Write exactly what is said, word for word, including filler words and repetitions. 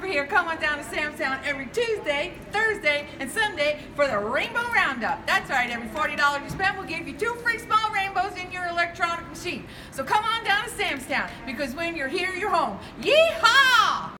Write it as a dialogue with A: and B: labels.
A: remember here, come on down to Sam's Town every Tuesday, Thursday, and Sunday for the Rainbow Roundup. That's right, every forty dollars you spend will give you two free small rainbows in your electronic machine. So come on down to Sam's Town, because when you're here, you're home. Yeehaw!